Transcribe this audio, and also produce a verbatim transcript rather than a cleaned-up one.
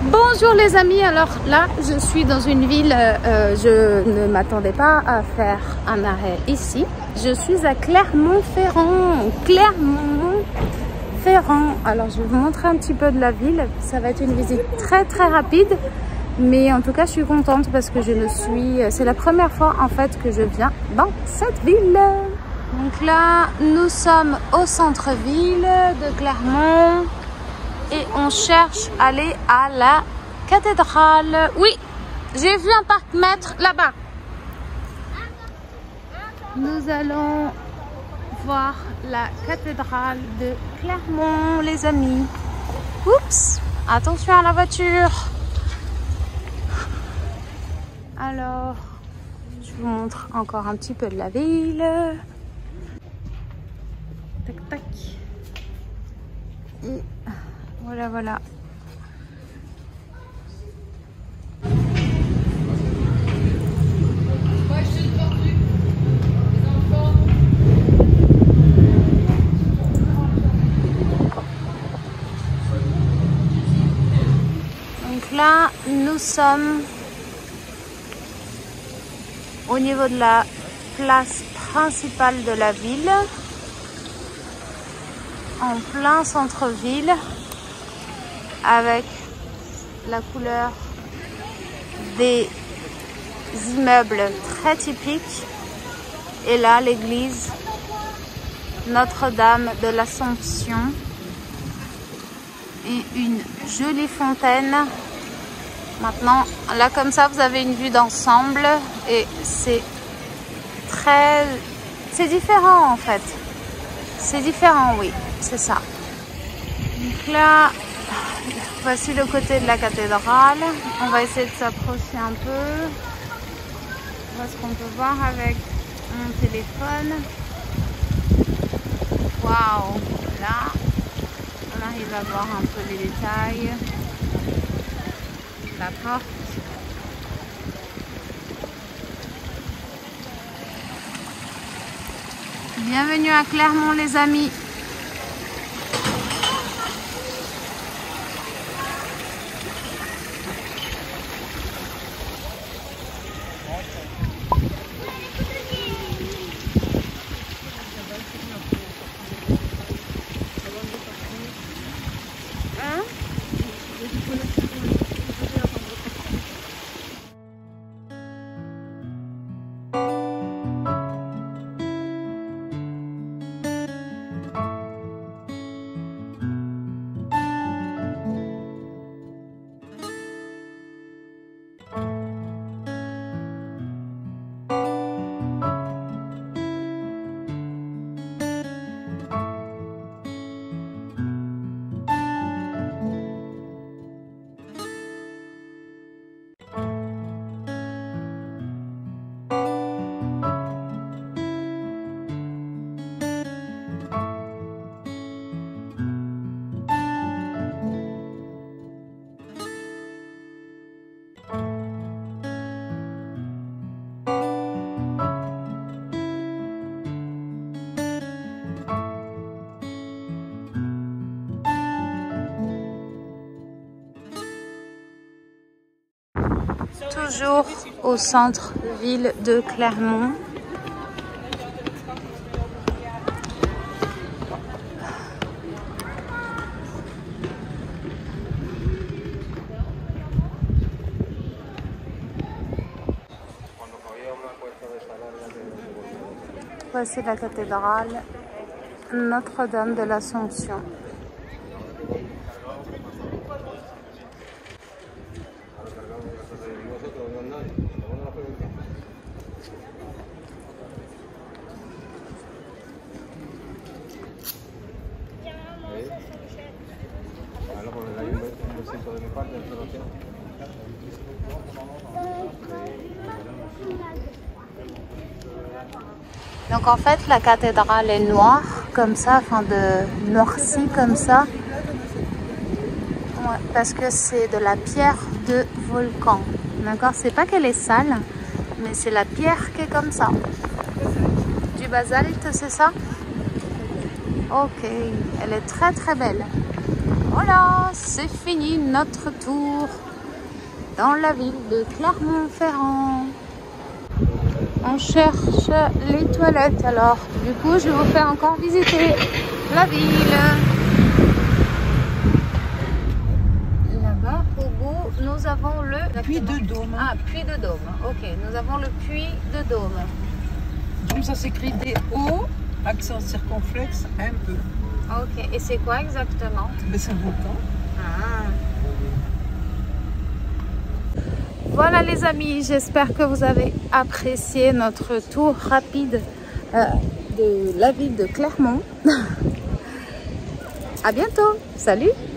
Bonjour les amis, alors là je suis dans une ville, euh, je ne m'attendais pas à faire un arrêt ici. Je suis à Clermont-Ferrand, Clermont-Ferrand. Alors je vais vous montrer un petit peu de la ville, ça va être une visite très très rapide. Mais en tout cas je suis contente parce que je ne suis, c'est la première fois en fait que je viens dans cette ville. Donc là nous sommes au centre-ville de Clermont. Et on cherche à aller à la cathédrale. Oui, j'ai vu un parc-mètre là-bas. Nous allons voir la cathédrale de Clermont, les amis. Oups, attention à la voiture. Alors, je vous montre encore un petit peu de la ville. Tac, tac. Et voilà, voilà. Donc là, nous sommes au niveau de la place principale de la ville, en plein centre-ville, avec la couleur des immeubles très typiques. Et là, l'église Notre-Dame de l'Assomption et une jolie fontaine. Maintenant, là comme ça, vous avez une vue d'ensemble et c'est très... c'est différent en fait. C'est différent, oui, c'est ça. Donc là, voici le côté de la cathédrale. On va essayer de s'approcher un peu. Voir ce qu'on peut voir avec mon téléphone. Waouh! Là, on arrive à voir un peu les détails. La porte. Bienvenue à Clermont, les amis. Toujours au centre-ville de Clermont. Voici la cathédrale Notre-Dame de l'Assomption. Donc en fait la cathédrale est noire comme ça, enfin de noircie comme ça, ouais, parce que c'est de la pierre de volcan. D'accord, c'est pas qu'elle est sale, mais c'est la pierre qui est comme ça. Du basalte, c'est ça? Ok, elle est très très belle. Voilà, c'est fini notre tour dans la ville de Clermont-Ferrand. On cherche les toilettes, alors du coup je vais vous faire encore visiter la ville. Là-bas au bout nous avons le puits de Dôme. Ah, puits de Dôme, ok, nous avons le puits de Dôme. Donc ça s'écrit D O, accent circonflexe, un peu. Ok, et c'est quoi exactement? Mais c'est un volcan. Ah. Voilà les amis, j'espère que vous avez apprécié notre tour rapide euh, de la ville de Clermont. À bientôt, salut!